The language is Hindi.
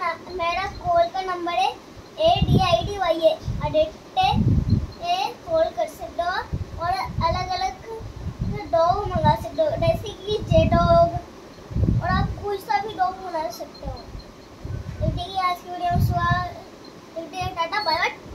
मेरा कॉल का नंबर है ADIDYA अडिक्टे कॉल कर सकते हो और अलग अलग डॉग मंगा सकते हो, जैसे कि जे डॉग, और आप कोई सा भी डॉग मंगा सकते हो। देखिए आज की वीडियो में टाटा बाय बाय।